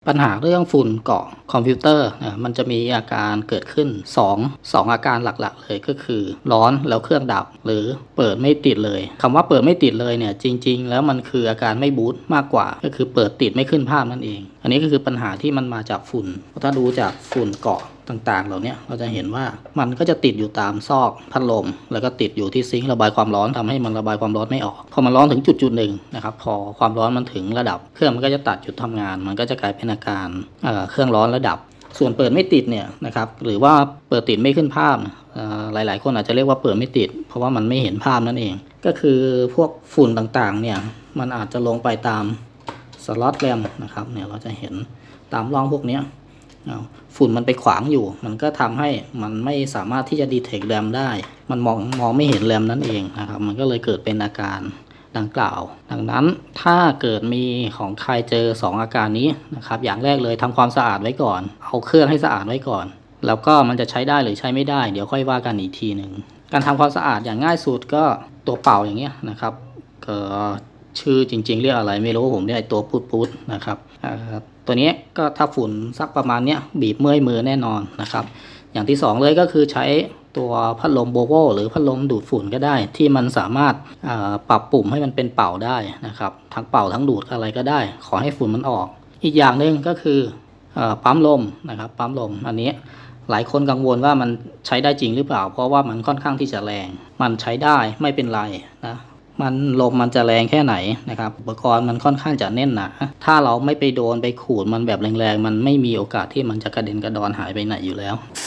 ปัญหาเรื่องฝุ่นเกาะคอมพิวเตอร์มันจะมีอาการเกิดขึ้น2อาการหลักๆเลยก็คือร้อนแล้วเครื่องดับหรือเปิดไม่ติดเลยคำว่าเปิดไม่ติดเลยเนี่ยจริงๆแล้วมันคืออาการไม่บูตมากกว่าก็คือเปิดติดไม่ขึ้นภาพนั่นเองอันนี้ก็คือปัญหาที่มันมาจากฝุ่นถ้าดูจากฝุ่นเกาะต่างๆเหล่านี้เราจะเห็นว่ามันก็จะติดอยู่ตามซอกพัดลมแล้วก็ติดอยู่ที่ซิงค์ระบายความร้อนทำให้มันระบายความร้อนไม่ออกพอมันร้อนถึงจุดหนึ่งนะครับพอความร้อนมันถึงระดับเครื่องมันก็จะตัดหยุดทำงานมันก็จะกลายเป็นอาการเครื่องร้อนระดับส่วนเปิดไม่ติดเนี่ยนะครับหรือว่าเปิดติดไม่ขึ้นภาพหลายๆคนอาจจะเรียกว่าเปิดไม่ติดเพราะว่ามันไม่เห็นภาพนั่นเองก็คือพวกฝุ่นต่างๆเนี่ยมันอาจจะลงไปตามสล็อตแรมนะครับเนี่ยเราจะเห็นตามร่องพวกนี้ฝุ่นมันไปขวางอยู่มันก็ทำให้มันไม่สามารถที่จะดีเทคแรมได้มันมองไม่เห็นแรมนั่นเองนะครับมันก็เลยเกิดเป็นอาการดังกล่าวดังนั้นถ้าเกิดมีของใครเจอ2อาการนี้นะครับอย่างแรกเลยทำความสะอาดไว้ก่อนเอาเครื่องให้สะอาดไว้ก่อนแล้วก็มันจะใช้ได้หรือใช้ไม่ได้เดี๋ยวค่อยว่ากันอีกทีหนึ่งการทำความสะอาดอย่างง่ายสุดก็ตัวเป่าอย่างเงี้ยนะครับชื่อจริงๆเรียกอะไรไม่รู้ผมเรียกตัวพุดๆนะครับตัวนี้ก็ถ้าฝุ่นสักประมาณเนี้ยบีบเมื่อยมือแน่นอนนะครับอย่างที่2เลยก็คือใช้ตัวพัดลมโบโวหรือพัดลมดูดฝุ่นก็ได้ที่มันสามารถปรับปุ่มให้มันเป็นเป่าได้นะครับทั้งเป่าทั้งดูดอะไรก็ได้ขอให้ฝุ่นมันออกอีกอย่างหนึ่งก็คือปั๊มลมนะครับปั๊มลมอันนี้หลายคนกังวลว่ามันใช้ได้จริงหรือเปล่าเพราะว่ามันค่อนข้างที่จะแรงมันใช้ได้ไม่เป็นไรนะลมมันจะแรงแค่ไหนนะครับอุปกรณ์มันค่อนข้างจะแน่นหนาถ้าเราไม่ไปโดนไปขูดมันแบบแรงๆมันไม่มีโอกาสที่มันจะกระเด็นกระดอนหายไปไหนอยู่แล้ว